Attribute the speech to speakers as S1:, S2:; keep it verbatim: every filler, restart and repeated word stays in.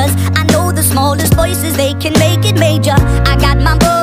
S1: I know the smallest voices, they can make it major. I got my